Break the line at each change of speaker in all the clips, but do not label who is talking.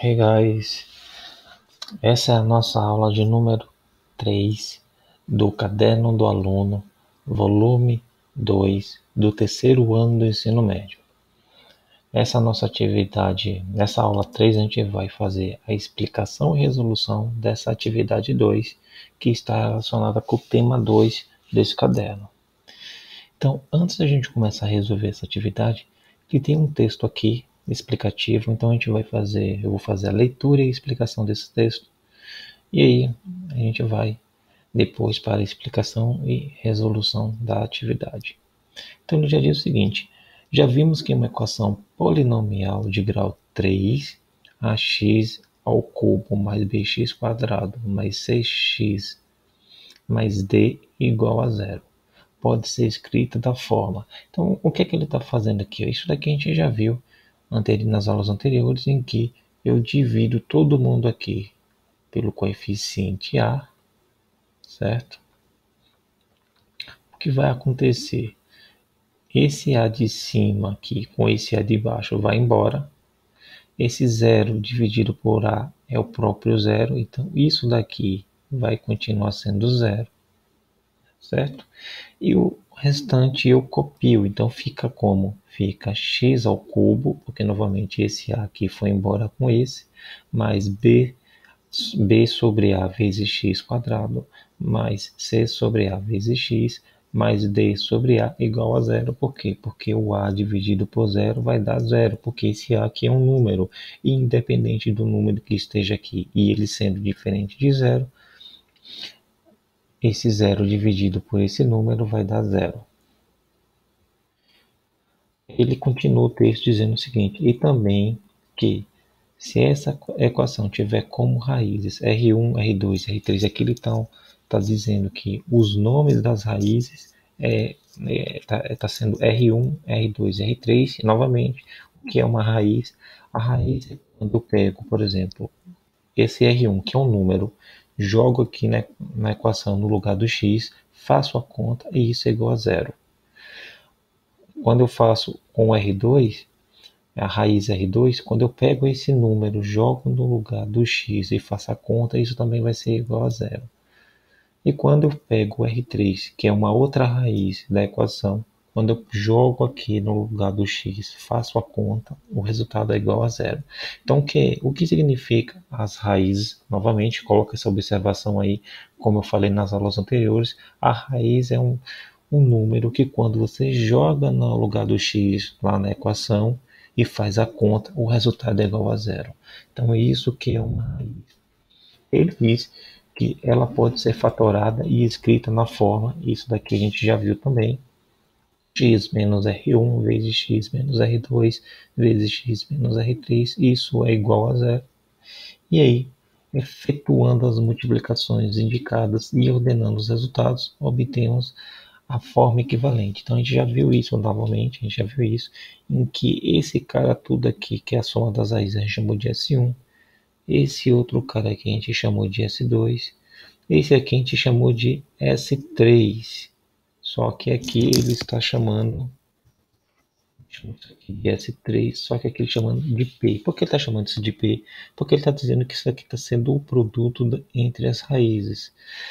Hey guys, essa é a nossa aula de número 3 do Caderno do Aluno, volume 2 do terceiro ano do ensino médio. Essa nossa atividade, nessa aula 3 a gente vai fazer a explicação e resolução dessa atividade 2, que está relacionada com o tema 2 desse caderno. Então, antes da gente começar a resolver essa atividade, que tem um texto aqui explicativo, então eu vou fazer a leitura e a explicação desse texto, e aí a gente vai depois para a explicação e resolução da atividade. Então ele já diz o seguinte: já vimos que uma equação polinomial de grau 3, ax ao cubo mais bx quadrado mais 6x mais d igual a zero pode ser escrita da forma. Então, o que é que ele está fazendo aqui? Isso daqui a gente já viu nas aulas anteriores, em que eu divido todo mundo aqui pelo coeficiente A, certo? O que vai acontecer? Esse A de cima aqui com esse A de baixo vai embora. Esse zero dividido por A é o próprio zero, então isso daqui vai continuar sendo zero, certo? E o restante eu copio, então fica como? Fica x ao cubo, porque novamente esse A aqui foi embora com esse, mais b sobre A vezes x quadrado, mais c sobre A vezes x, mais d sobre A igual a zero. Por quê? Porque o A dividido por zero vai dar zero, porque esse A aqui é um número, e independente do número que esteja aqui, e ele sendo diferente de zero, esse zero dividido por esse número vai dar zero. Ele continua o texto dizendo o seguinte: e também que se essa equação tiver como raízes R1, R2, R3, aqui ele está dizendo que os nomes das raízes está sendo R1, R2, R3, e novamente, o que é uma raiz? A raiz é quando eu pego, por exemplo, esse R1, que é um número, jogo aqui na equação no lugar do x, faço a conta e isso é igual a zero. Quando eu faço com R2, a raiz R2, quando eu pego esse número, jogo no lugar do x e faço a conta, isso também vai ser igual a zero. E quando eu pego o R3, que é uma outra raiz da equação, quando eu jogo aqui no lugar do x, faço a conta, o resultado é igual a zero. Então, o que significa as raízes? Novamente, coloca essa observação aí, como eu falei nas aulas anteriores, a raiz é um número que quando você joga no lugar do x lá na equação e faz a conta, o resultado é igual a zero. Então, é isso que é uma raiz. Ele diz que ela pode ser fatorada e escrita na forma, isso daqui a gente já viu também, x menos R1 vezes x menos R2 vezes x menos R3, isso é igual a zero. E aí, efetuando as multiplicações indicadas e ordenando os resultados, obtemos a forma equivalente. Então a gente já viu isso novamente, a gente já viu isso, em que esse cara tudo aqui, que é a soma das raízes, a gente chamou de S1, esse outro cara aqui a gente chamou de S2, esse aqui a gente chamou de S3, só que aqui ele está chamando de S3, só que aqui ele está chamando de P. Por que ele está chamando isso de P? Porque ele está dizendo que isso aqui está sendo o produto entre as raízes.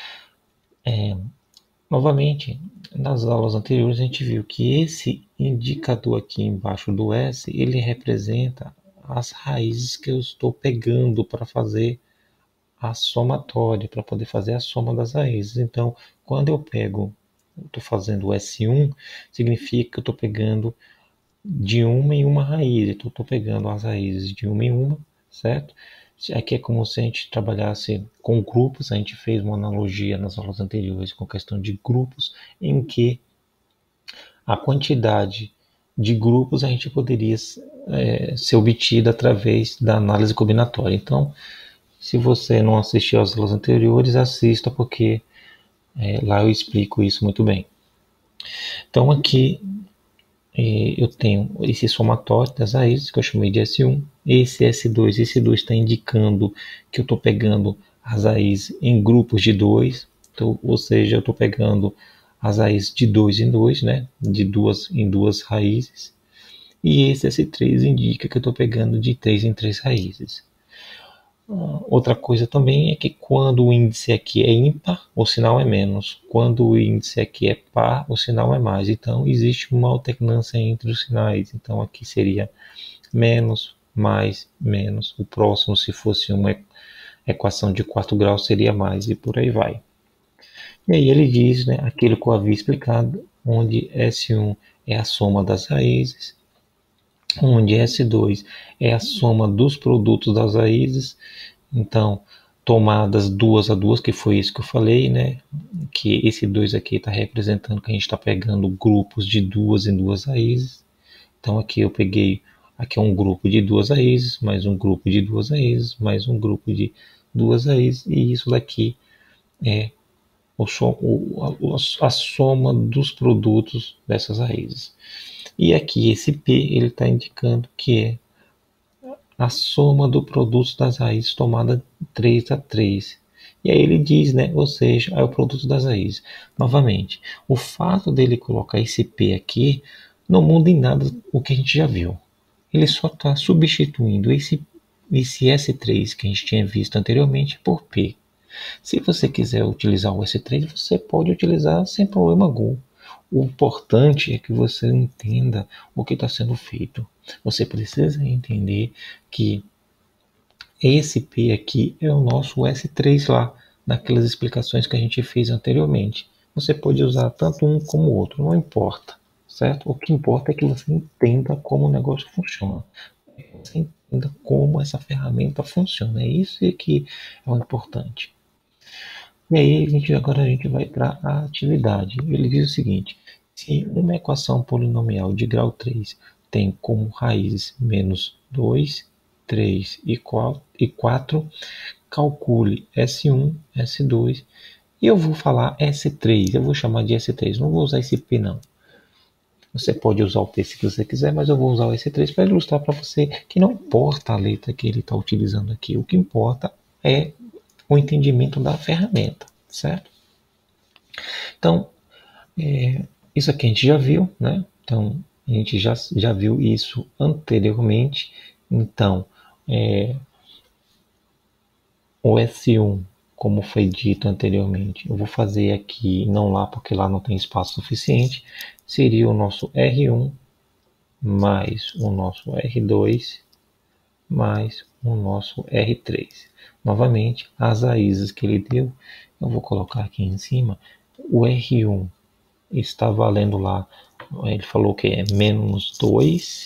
Novamente, nas aulas anteriores a gente viu que esse indicador aqui embaixo do S, ele representa as raízes que eu estou pegando para fazer a somatória, para poder fazer a soma das raízes. Então, quando eu estou fazendo o S1, significa que eu estou pegando de uma em uma raiz. Então, eu estou pegando as raízes de uma em uma, certo? Aqui é como se a gente trabalhasse com grupos, a gente fez uma analogia nas aulas anteriores com a questão de grupos, em que a quantidade de grupos a gente poderia ser obtida através da análise combinatória. Então, se você não assistiu às aulas anteriores, assista, porque lá eu explico isso muito bem. Então, aqui eu tenho esse somatório das raízes, que eu chamei de S1, esse S2 está indicando que eu estou pegando as raízes em grupos de 2, então, ou seja, eu estou pegando as raízes de 2 em 2, né, de duas em duas raízes, e esse S3 indica que eu estou pegando de 3 em 3 raízes. Outra coisa também é que quando o índice aqui é ímpar, o sinal é menos. Quando o índice aqui é par, o sinal é mais. Então, existe uma alternância entre os sinais. Então, aqui seria menos, mais, menos. O próximo, se fosse uma equação de quarto grau, seria mais, e por aí vai. E aí ele diz, né, aquilo que eu havia explicado, onde S1 é a soma das raízes, onde S2 é a soma dos produtos das raízes. Então, tomadas duas a duas, que foi isso que eu falei, né? Que esse 2 aqui está representando que a gente está pegando grupos de duas em duas raízes. Então, aqui eu peguei, aqui é um grupo de duas raízes, mais um grupo de duas raízes, mais um grupo de duas raízes, e isso daqui é a soma dos produtos dessas raízes. E aqui esse P ele está indicando que é a soma do produto das raízes tomada 3 a 3. E aí ele diz, né? Ou seja, é o produto das raízes. Novamente, o fato dele colocar esse P aqui não muda em nada o que a gente já viu. Ele só está substituindo esse S3 que a gente tinha visto anteriormente por P. Se você quiser utilizar o S3, você pode utilizar sem problema algum. O importante é que você entenda o que está sendo feito. Você precisa entender que esse P aqui é o nosso S3 lá, naquelas explicações que a gente fez anteriormente. Você pode usar tanto um como o outro, não importa, certo? O que importa é que você entenda como o negócio funciona. Você entenda como essa ferramenta funciona. É isso que é o importante. E aí agora a gente vai para a atividade. Ele diz o seguinte: se uma equação polinomial de grau 3 tem como raízes menos 2, 3 e 4, calcule S1, S2, e eu vou falar S3, eu vou chamar de S3, não vou usar esse P não. Você pode usar o P se você quiser, mas eu vou usar o S3 para ilustrar para você que não importa a letra que ele está utilizando aqui, o que importa é o entendimento da ferramenta, certo? Então, isso aqui a gente já viu, né? Então, a gente já viu isso anteriormente. Então, o S1, como foi dito anteriormente, eu vou fazer aqui, não lá, porque lá não tem espaço suficiente, seria o nosso R1 mais o nosso R2 mais o nosso R3. Novamente, as raízes que ele deu, eu vou colocar aqui em cima. O R1 está valendo lá, ele falou que é menos 2.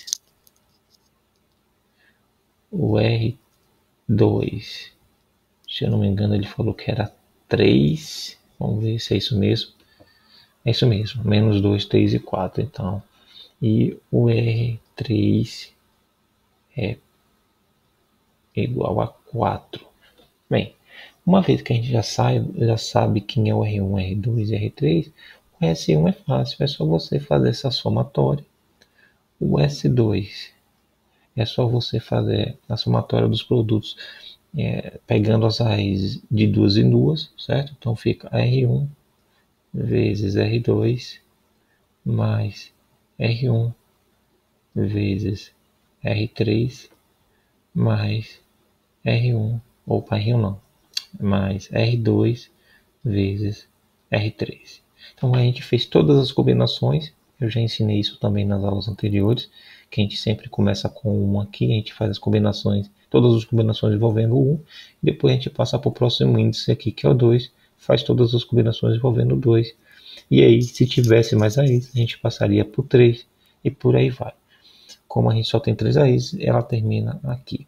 O R2, se eu não me engano, ele falou que era 3. Vamos ver se é isso mesmo. É isso mesmo, menos 2, 3 e 4. Então, e o R3 é igual a 4. Bem, uma vez que a gente já sabe quem é o R1, R2 e R3, o S1 é fácil, é só você fazer essa somatória. O S2 é só você fazer a somatória dos produtos pegando as raízes de duas em duas, certo? Então fica R1 vezes R2 mais R1 vezes R3 mais R1, opa, R1 não, mais R2 vezes R3. Então a gente fez todas as combinações, eu já ensinei isso também nas aulas anteriores, que a gente sempre começa com 1 aqui, a gente faz as combinações, todas as combinações envolvendo o 1, e depois a gente passa para o próximo índice aqui, que é o 2, faz todas as combinações envolvendo o 2, e aí se tivesse mais raízes, a gente passaria por 3, e por aí vai. Como a gente só tem 3 raízes, ela termina aqui.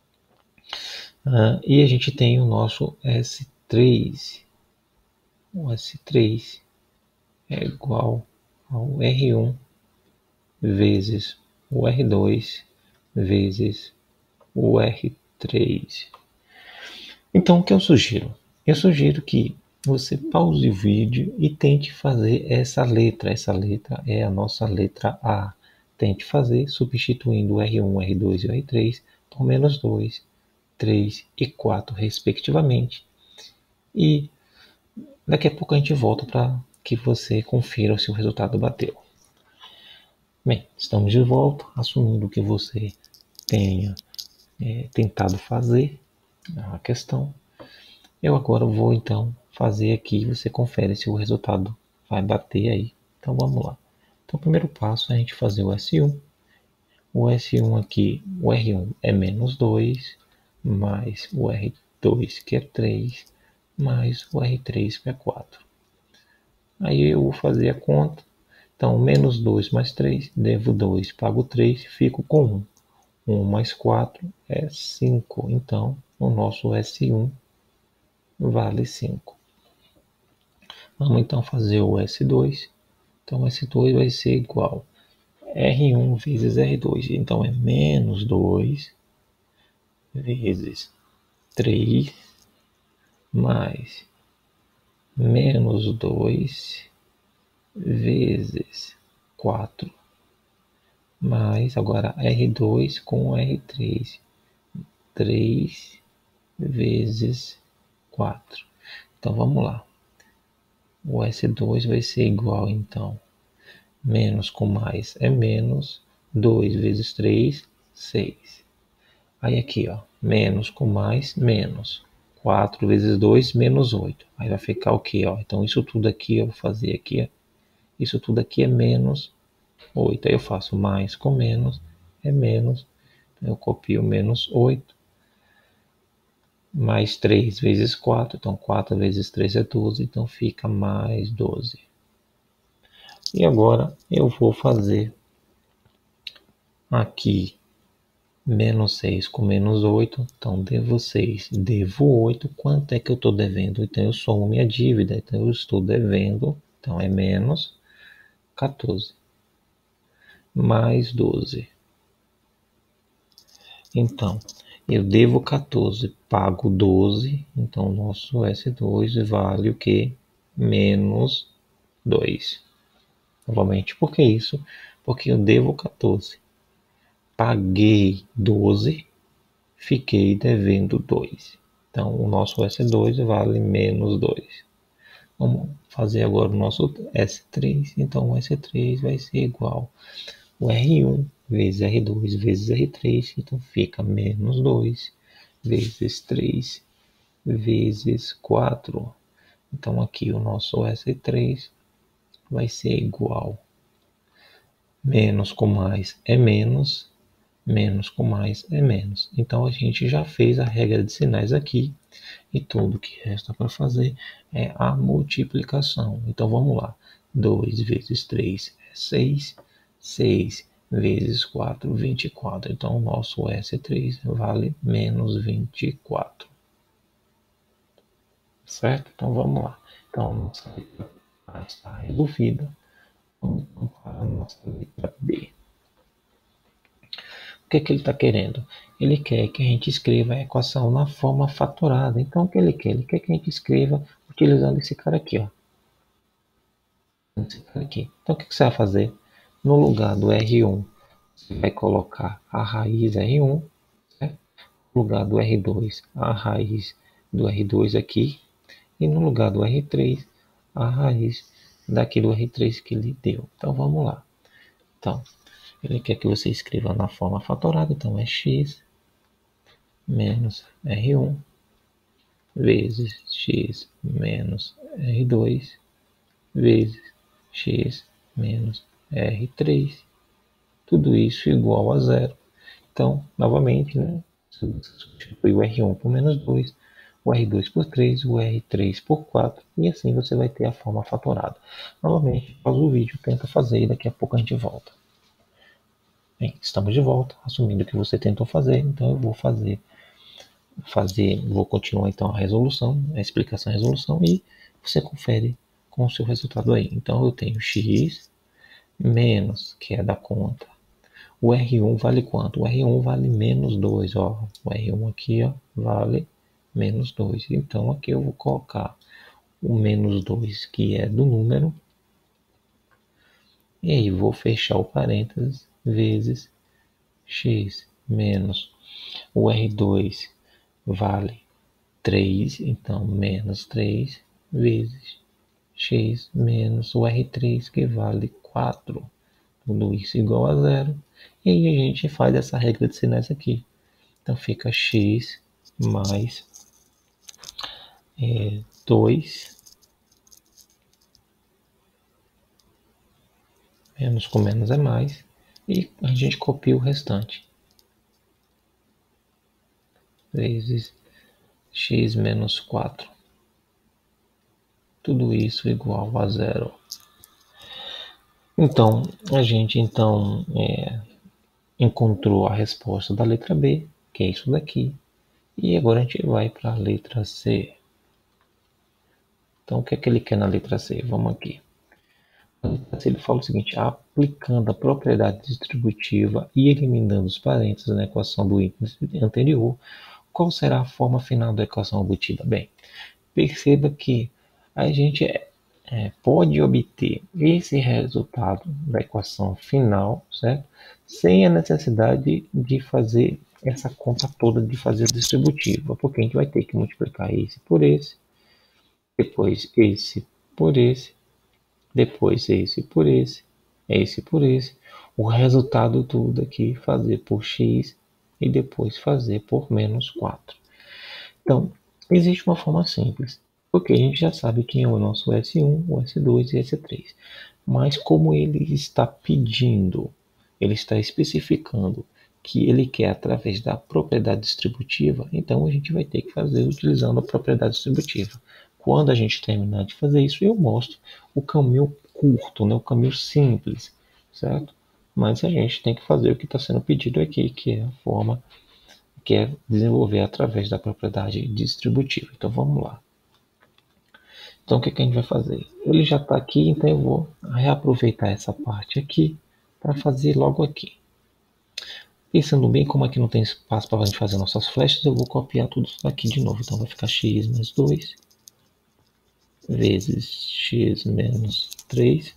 E a gente tem o nosso S3. O S3 é igual ao R1 vezes o R2 vezes o R3. Então, o que eu sugiro? Eu sugiro que você pause o vídeo e tente fazer essa letra. Essa letra é a nossa letra A. Tente fazer substituindo o R1, R2 e o R3 por menos 2, 3 e 4, respectivamente. E daqui a pouco a gente volta para que você confira se o resultado bateu. Bem, estamos de volta, assumindo que você tenha tentado fazer. a questão. Eu agora vou então fazer aqui, você confere se o resultado vai bater aí. Então vamos lá. Então o primeiro passo é a gente fazer o S1. O S1 aqui, o R1 é menos 2, mais o R2 que é 3, mais o R3 que é 4. Aí eu vou fazer a conta. Então, menos 2 mais 3, devo 2, pago 3, fico com 1. 1 mais 4 é 5. Então, o nosso S1 vale 5. Vamos então fazer o S2. Então, o S2 vai ser igual a R1 vezes R2. Então, é menos 2 vezes 3 mais menos 2 vezes 4 mais agora R2 com R3. 3 vezes 4. Então vamos lá. O S2 vai ser igual, então, menos com mais é menos, 2 vezes 3, 6. Aí aqui, ó, menos com mais, menos. 4 vezes 2, menos 8. Aí vai ficar o quê? Ó? Então isso tudo aqui, eu vou fazer aqui, ó. Isso tudo aqui é menos 8. Aí eu faço mais com menos, é menos. Eu copio menos 8. Mais 3 vezes 4, então 4 vezes 3 é 12, então fica mais 12. E agora eu vou fazer aqui menos 6 com menos 8, então devo 6, devo 8, quanto é que eu estou devendo? Então eu somo minha dívida, então eu estou devendo, então é menos 14, mais 12. Então, eu devo 14, pago 12, então o nosso S2 vale o que? Menos 2. Novamente, por que isso? Porque eu devo 14, paguei 12, fiquei devendo 2. Então, o nosso S2 vale menos 2. Vamos fazer agora o nosso S3. Então, o S3 vai ser igual o R1 vezes R2 vezes R3. Então, fica menos 2 vezes 3 vezes 4. Então, aqui o nosso S3 vai ser igual menos com mais é menos, menos com mais é menos. Então a gente já fez a regra de sinais aqui e tudo que resta para fazer é a multiplicação. Então vamos lá. 2 vezes 3 é 6, 6 vezes 4, 24. Então o nosso S3 vale menos 24. Certo? Então vamos lá. Então a nossa letra A está resolvida. Vamos para a nossa letra B. O que ele está querendo? Ele quer que a gente escreva a equação na forma fatorada. Então, o que ele quer? Ele quer que a gente escreva utilizando esse cara aqui, ó. Esse cara aqui. Então, o que você vai fazer? No lugar do R1, você vai colocar a raiz R1, certo? No lugar do R2, a raiz do R2 aqui. E no lugar do R3, a raiz daqui do R3 que ele deu. Então, vamos lá. Então, ele quer que você escreva na forma fatorada. Então, é x menos R1 vezes x menos R2 vezes x menos R3. Tudo isso igual a zero. Então, novamente, né, você substitui o R1 por menos 2, o R2 por 3, o R3 por 4, e assim você vai ter a forma fatorada. Novamente, pausa o vídeo, tenta fazer e daqui a pouco a gente volta. Bem, estamos de volta, assumindo que você tentou fazer, então eu vou vou continuar então a resolução, a explicação e a resolução, e você confere com o seu resultado aí. Então eu tenho x menos, que é da conta. O R1 vale quanto? O R1 vale menos 2, ó. O R1 aqui, ó, vale menos 2. Então aqui eu vou colocar o menos 2, que é do número, e aí vou fechar o parênteses, vezes x menos o R2 vale 3, então menos 3 vezes x menos o R3, que vale 4. Tudo isso igual a zero. E aí a gente faz essa regra de sinais aqui. Então fica x mais 2 menos com menos é mais, e a gente copia o restante. Vezes x menos 4. Tudo isso igual a zero. Então, a gente encontrou a resposta da letra B, que é isso daqui. E agora a gente vai para a letra C. Então, o que é que ele quer na letra C? Vamos aqui. Na letra C ele fala o seguinte: aplicando a propriedade distributiva e eliminando os parênteses na equação do índice anterior, qual será a forma final da equação obtida? Bem, perceba que a gente pode obter esse resultado da equação final, certo? Sem a necessidade de fazer essa conta toda de fazer distributiva, porque a gente vai ter que multiplicar esse por esse, depois esse por esse, depois esse por esse por esse, o resultado tudo aqui fazer por x e depois fazer por menos 4. Então, existe uma forma simples, porque a gente já sabe quem é o nosso S1, o S2 e S3. Mas como ele está pedindo, ele está especificando que ele quer através da propriedade distributiva, então a gente vai ter que fazer utilizando a propriedade distributiva. Quando a gente terminar de fazer isso, eu mostro o caminho curto, né, o caminho simples, certo? Mas a gente tem que fazer o que está sendo pedido aqui, que é a forma que é desenvolver através da propriedade distributiva. Então vamos lá. Então o que a gente vai fazer? Ele já está aqui, então eu vou reaproveitar essa parte aqui para fazer logo aqui. Pensando bem, como aqui não tem espaço para a gente fazer nossas flechas, eu vou copiar tudo isso aqui de novo. Então vai ficar x mais 2 vezes x menos 3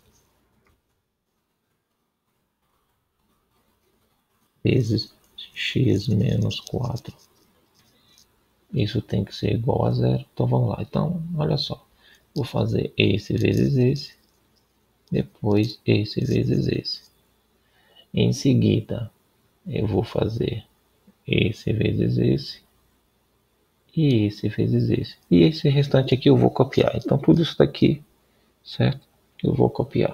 vezes x menos 4. Isso tem que ser igual a zero. Então vamos lá. Então, olha só. Vou fazer esse vezes esse. Depois esse vezes esse. Em seguida, eu vou fazer esse vezes esse. E esse vezes esse. E esse restante aqui eu vou copiar. Então tudo isso daqui, certo? Eu vou copiar.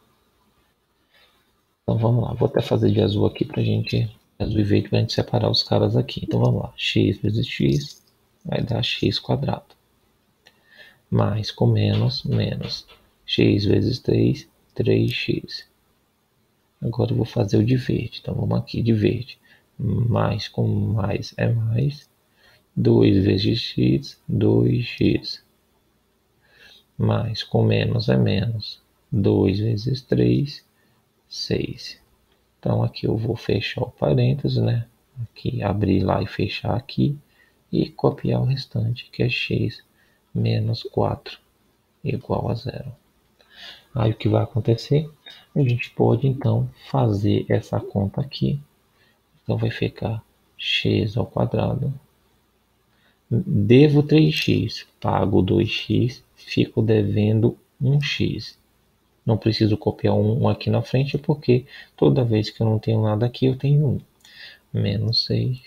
Então vamos lá. Vou até fazer de azul aqui pra gente. Azul e verde pra gente separar os caras aqui. Então vamos lá. X vezes x vai dar x quadrado. Mais com menos, menos. X vezes 3, 3x. Agora eu vou fazer o de verde. Então vamos aqui de verde. Mais com mais é mais. 2 vezes x, 2x. Mais com menos é menos. 2 vezes 3, 6. Então aqui eu vou fechar o parênteses, né? Aqui abrir lá e fechar aqui. E copiar o restante, que é x menos 4 igual a zero. Aí o que vai acontecer? A gente pode então fazer essa conta aqui. Então vai ficar x ao quadrado. Devo 3x, pago 2x, fico devendo 1x. Não preciso copiar um aqui na frente, porque toda vez que eu não tenho nada aqui, eu tenho 1. Menos 6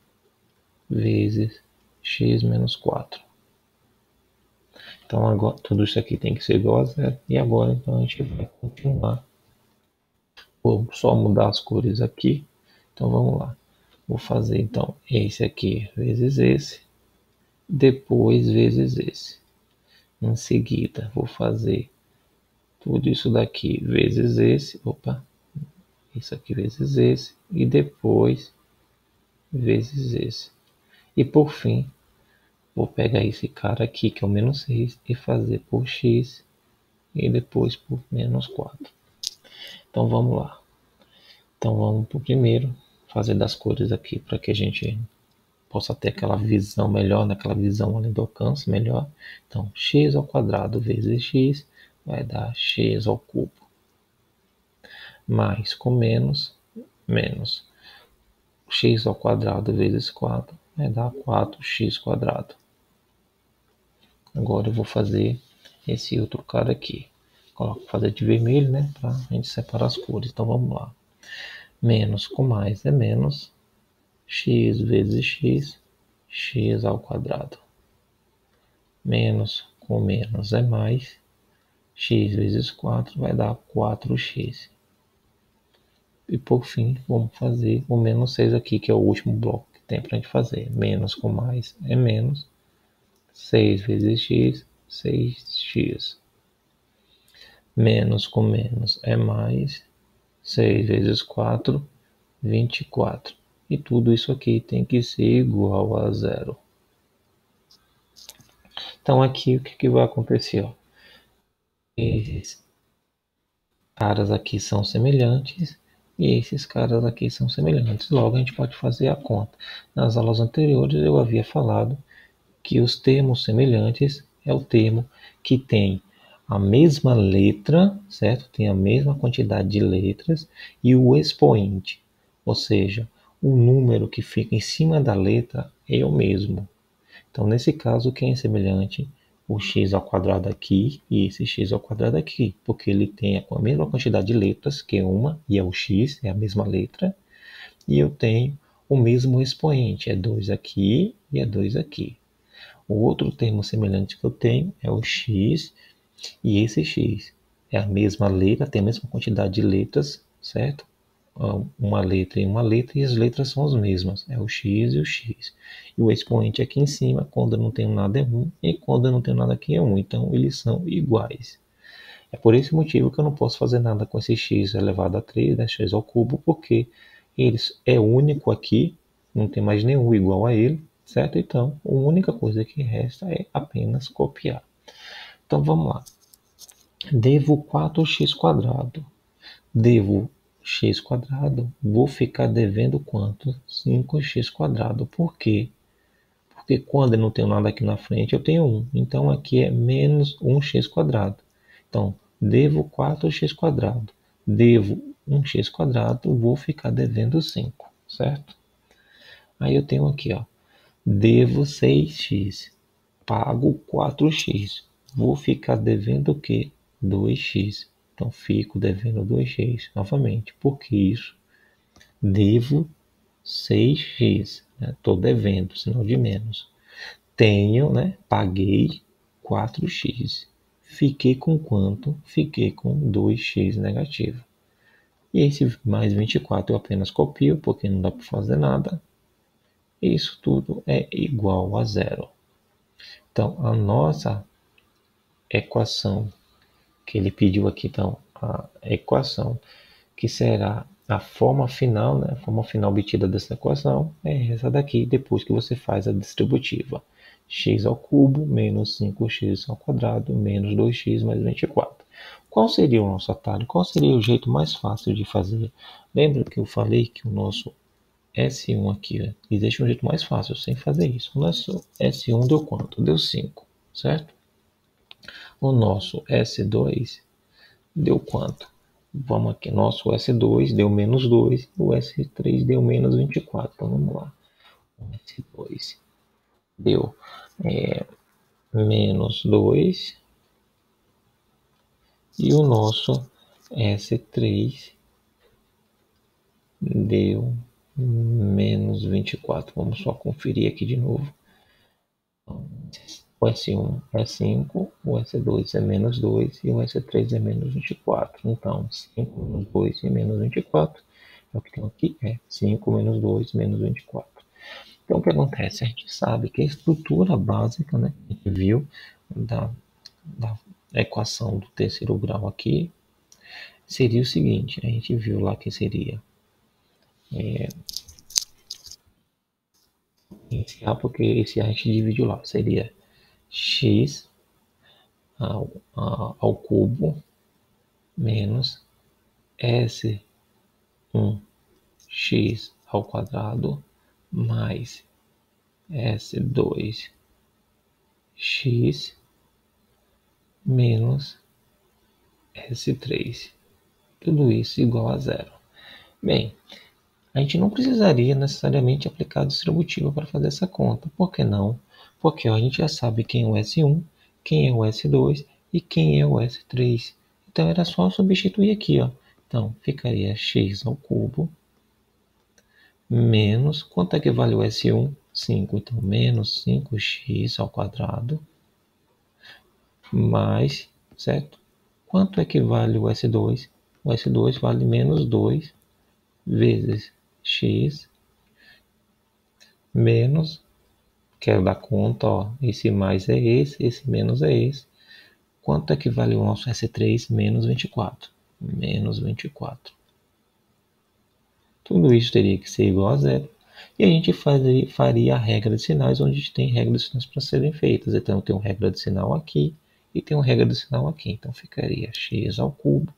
vezes x menos 4. Então agora tudo isso aqui tem que ser igual a zero. E agora então a gente vai continuar. Vou só mudar as cores aqui. Então vamos lá. Vou fazer então esse aqui vezes esse. Depois vezes esse. Em seguida vou fazer tudo isso daqui vezes esse. Opa. Isso aqui vezes esse. E depois vezes esse. E por fim, vou pegar esse cara aqui, que é o menos 6, e fazer por x e depois por menos 4. Então vamos lá. Então vamos para o primeiro, fazer das cores aqui, para que a gente possa ter aquela visão melhor, naquela visão além do alcance melhor. Então x ao quadrado vezes x vai dar x ao cubo. Mais com menos, menos. X ao quadrado vezes 4 vai dar 4x quadrado. Agora eu vou fazer esse outro cara aqui. Coloco fazer de vermelho, né? Para a gente separar as cores. Então vamos lá. Menos com mais é menos. X vezes x. x ao quadrado. Menos com menos é mais. X vezes 4 vai dar 4x. E por fim, vamos fazer o menos 6 aqui, que é o último bloco que tem para a gente fazer. Menos com mais é menos. 6 vezes x, 6x. Menos com menos é mais. 6 vezes 4, 24. E tudo isso aqui tem que ser igual a zero. Então aqui o que vai acontecer? Ó? Esses caras aqui são semelhantes e esses caras aqui são semelhantes. Logo a gente pode fazer a conta. Nas aulas anteriores eu havia falado que os termos semelhantes é o termo que tem a mesma letra, certo? Tem a mesma quantidade de letras e o expoente, ou seja, o número que fica em cima da letra é o mesmo. Então, nesse caso, quem é semelhante? O x ao quadrado aqui e esse x ao quadrado aqui, porque ele tem a mesma quantidade de letras, que é uma, e é o x, é a mesma letra, e eu tenho o mesmo expoente, é 2 aqui e é 2 aqui. O outro termo semelhante que eu tenho é o x, e esse x é a mesma letra, tem a mesma quantidade de letras, certo? Uma letra e as letras são as mesmas, é o x e o x. E o expoente aqui em cima, quando eu não tenho nada é 1, e quando eu não tenho nada aqui é 1, então eles são iguais. É por esse motivo que eu não posso fazer nada com esse x elevado a 3, né, x ao cubo, porque eles é único aqui, não tem mais nenhum igual a ele, certo? Então, a única coisa que resta é apenas copiar. Então, vamos lá. Devo 4x². Devo x², vou ficar devendo quanto? 5x². Por quê? Porque quando eu não tenho nada aqui na frente, eu tenho 1. Então, aqui é menos 1x². Então, devo 4x². Devo 1x², vou ficar devendo 5, certo? Aí eu tenho aqui, ó, devo 6x, pago 4x. Vou ficar devendo o quê? 2x. Então, fico devendo 2x novamente. Por que isso? Devo 6x. Estou devendo, sinal de menos. Tenho, né? Paguei 4x. Fiquei com quanto? Fiquei com 2x negativo. E esse mais 24 eu apenas copio, porque não dá para fazer nada. Isso tudo é igual a zero. Então, a nossa equação que ele pediu aqui, então, a equação que será a forma final, né? A forma final obtida dessa equação é essa daqui, depois que você faz a distributiva. X ao cubo menos 5x ao quadrado menos 2x mais 24. Qual seria o nosso atalho? Qual seria o jeito mais fácil de fazer? Lembra que eu falei que o nosso S1 aqui, existe um jeito mais fácil sem fazer isso. O nosso S1 deu quanto? Deu 5, certo? O nosso S2 deu quanto? Vamos aqui, nosso S2 deu menos 2, o S3 deu menos 24. Então vamos lá. O S2 deu menos 2 e o nosso S3 deu menos 24. Vamos só conferir aqui de novo. O S1 é 5, o S2 é menos 2 e o S3 é menos 24. Então, 5 menos 2 e menos 24 é o que tem aqui, é 5 menos 2 menos 24. Então, o que acontece? A gente sabe que a estrutura básica, né, que a gente viu da equação do terceiro grau aqui, seria o seguinte, a gente viu lá que seria iniciar, porque esse a gente dividiu lá, seria x ao cubo menos S1x ao quadrado mais S2x menos S3. Tudo isso igual a zero. Bem, a gente não precisaria necessariamente aplicar a distributiva para fazer essa conta. Por que não? Porque a gente já sabe quem é o S1, quem é o S2 e quem é o S3. Então era só substituir aqui, ó. Então ficaria x ao cubo menos, quanto é que vale o S1? 5. Então, menos 5x ao quadrado, mais, certo? Quanto é que vale o S2? O S2 vale menos 2 vezes x, menos, quero dar conta, ó, esse mais é esse menos é esse. Quanto é que vale o nosso S3? Menos 24. Menos 24. Tudo isso teria que ser igual a zero. E a gente faria a regra de sinais, onde a gente tem regras de sinais para serem feitas. Então, eu tenho regra de sinal aqui e tenho regra de sinal aqui. Então, ficaria x ao cubo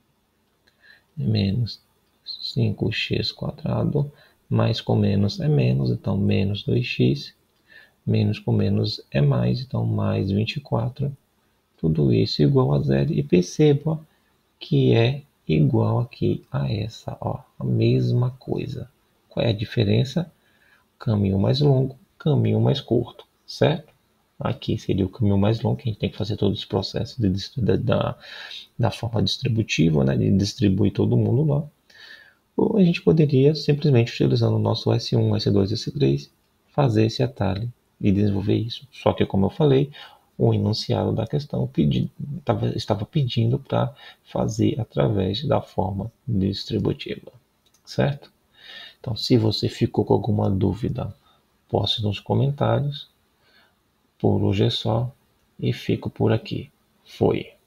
menos 5x quadrado, mais com menos é menos, então menos 2x, menos com menos é mais, então mais 24. Tudo isso igual a zero. E perceba que é igual aqui a essa, ó, a mesma coisa. Qual é a diferença? Caminho mais longo, caminho mais curto, certo? Aqui seria o caminho mais longo, que a gente tem que fazer todos os processos da forma distributiva, né, de distribuir todo mundo lá. Ou a gente poderia, simplesmente utilizando o nosso S1, S2, S3, fazer esse atalho e desenvolver isso. Só que, como eu falei, o enunciado da questão estava pedindo para fazer através da forma distributiva, certo? Então, se você ficou com alguma dúvida, poste nos comentários. Por hoje é só e fico por aqui. Foi.